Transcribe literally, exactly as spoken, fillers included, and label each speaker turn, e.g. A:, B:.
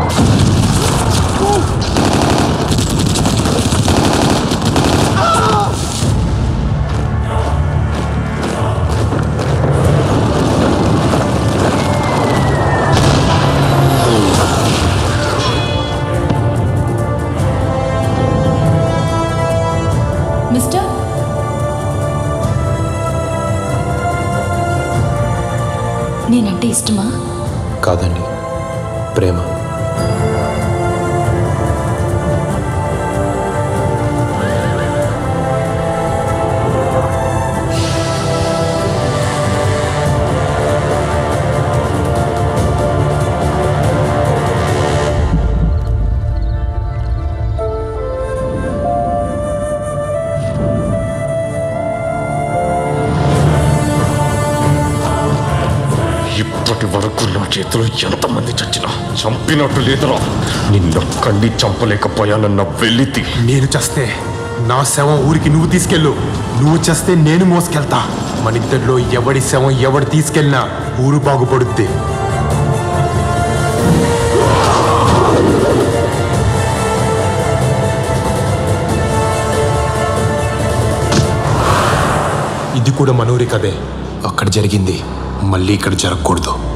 A: Mister, నేనంటే ఇష్టమా?
B: కాదండి, ప్రేమ.
C: ఇప్పటి వరకు నా చేతిలో ఎంతమంది చచ్చినా చంపినట్టు లేదురా. నిన్నొక్కడిని చంపలేకపోయానన్న వెలితి.
D: నేను చస్తే నా శవం ఊరికి నువ్వు తీసుకెళ్ళు, నువ్వు చస్తే నేను మోసుకెళ్తా. మన ఇద్దరిలో ఎవడి శవం ఎవడు తీసుకెళ్ళినా ఊరు బాగుపడుద్ది. ఇది కూడా మనూరి కదే. అక్కడ జరిగింది మళ్ళీ ఇక్కడ జరగకూడదు.